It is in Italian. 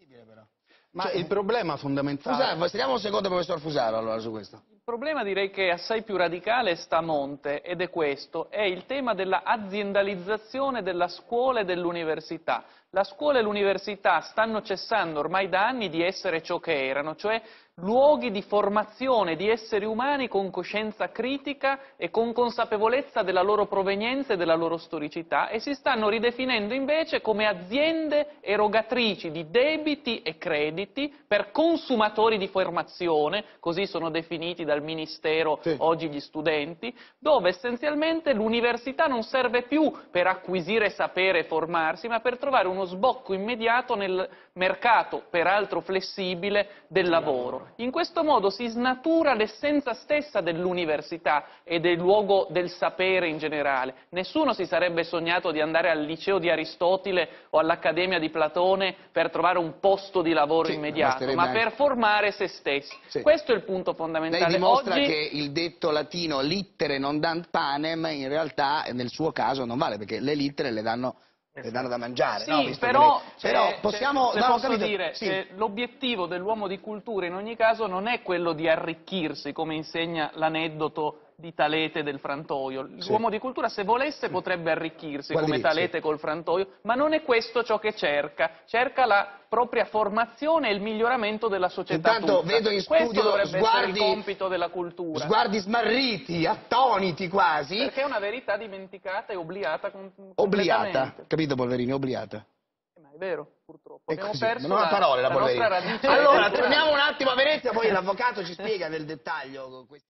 però. Ma il problema fondamentale... Fusaro, vediamo un secondo, professor Fusaro, allora, su questo. Il problema direi che è assai più radicale e sta a monte, ed è questo, è il tema della aziendalizzazione della scuola e dell'università. La scuola e l'università stanno cessando ormai da anni di essere ciò che erano, cioè luoghi di formazione di esseri umani con coscienza critica e con consapevolezza della loro provenienza e della loro storicità, e si stanno ridefinendo invece come aziende erogatrici di debiti e crediti per consumatori di formazione, così sono definiti dal Ministero oggi gli studenti, dove essenzialmente l'università non serve più per acquisire sapere e formarsi, ma per trovare uno sbocco immediato nel mercato, peraltro flessibile, del lavoro. In questo modo si snatura l'essenza stessa dell'università e del luogo del sapere in generale. Nessuno si sarebbe sognato di andare al liceo di Aristotele o all'Accademia di Platone per trovare un posto di lavoro immediato, ma per formare se stessi. Questo è il punto fondamentale. Lei dimostra che il detto latino littere non dant panem in realtà nel suo caso non vale, perché le littere le danno da mangiare. Sì, no? però possiamo... se posso dire, l'obiettivo dell'uomo di cultura in ogni caso non è quello di arricchirsi, come insegna l'aneddoto di Talete del frantoio. L'uomo di cultura, se volesse, potrebbe arricchirsi come Talete col frantoio, ma non è questo ciò che cerca. Cerca la propria formazione e il miglioramento della società. Intanto tutta. vedo in studio Questo dovrebbe essere il compito della cultura. Sguardi smarriti, attoniti quasi. Perché è una verità dimenticata e obliata Obliata, capito Polverini, obliata. Ma è vero, purtroppo. Abbiamo perso non ha parole la nostra radice. Allora, torniamo un attimo a Venezia, poi l'avvocato ci spiega nel dettaglio